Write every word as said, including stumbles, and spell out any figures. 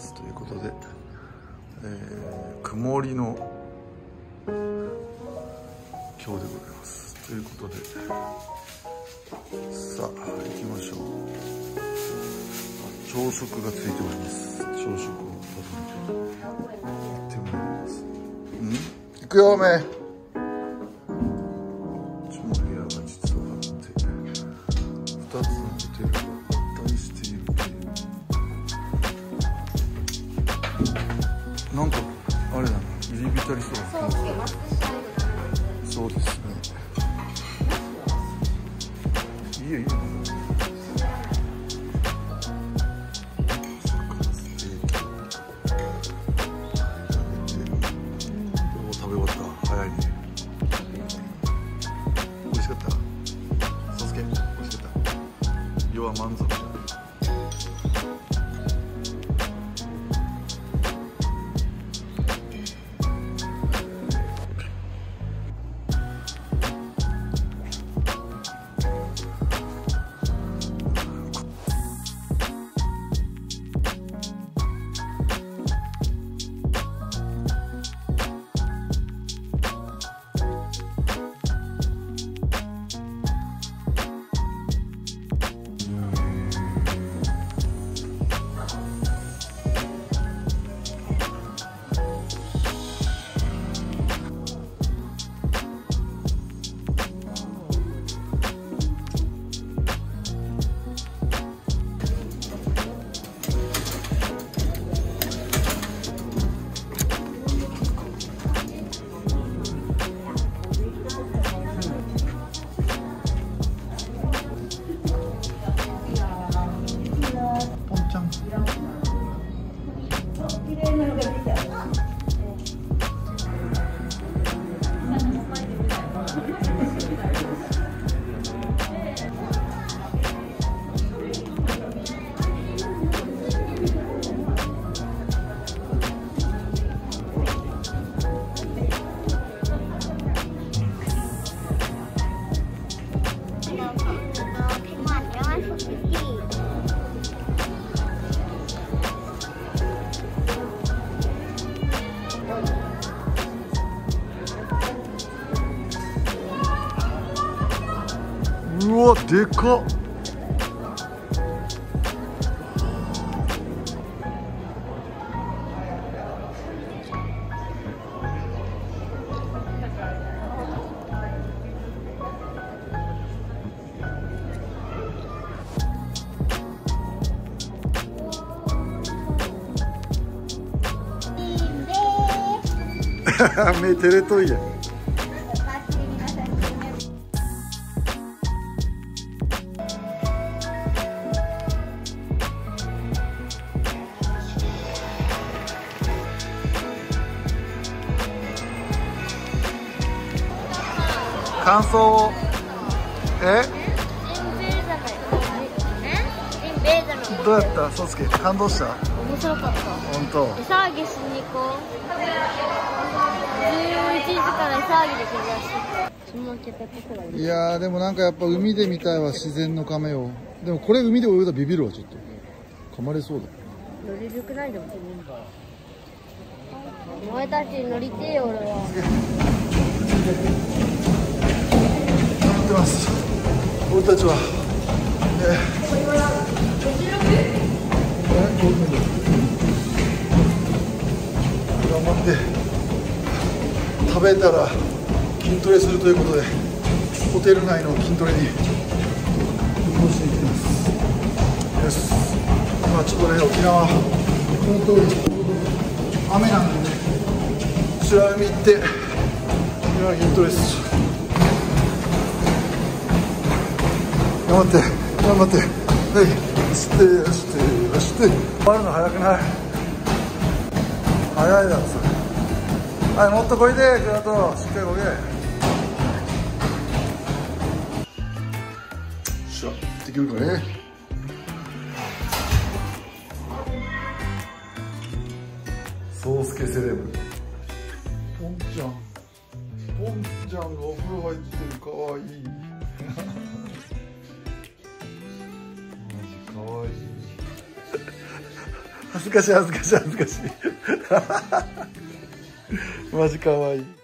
ますということで、えー、曇りの今日でございますということで、さあ行きましょう。朝食がついております。朝食を食べて行ってまいります。うん行くよおめえ。ちょっと部屋が実はあってふたつのホテルが合体しているという、なんかあれだな、入り浸りそうな。そうですね。いいよいいよ。食べ終わった。早いね。美味しかった。そうすけ、美味しかった。要は満足じゃん。うわ、でかっ。目照れといや。感想を。えどうやった？そうすけ感動した？ 面白かった。 本当。 餌揚げしに行こう。じゅういちじから餌揚げで来るらしい。 いやーでもなんかやっぱ海で見たいわ、自然の亀を。でもこれ海で泳いだらビビるわ、ちょっと噛まれそうだ。 乗り力ないでもお前たち乗りてえよ俺は。 頑張ってます。俺たちは。ね。頑張って食べたら筋トレするということで、ホテル内の筋トレに運動しに来てます。よし。まあちょっとね、沖縄この通り雨なんでね、白海行って今筋トレです。頑張って頑張って、はい、してしてして終わるの早くない？早いだろそれ。はい、もっとこいで、グラトしっかりこげ。しゃ、できるかね。そうすけセレブ。ポンちゃん、ポンちゃんがお風呂入ってる、かわいい。マジかわいい。 恥ずかしい恥ずかしい恥ずかしいマジかわいい。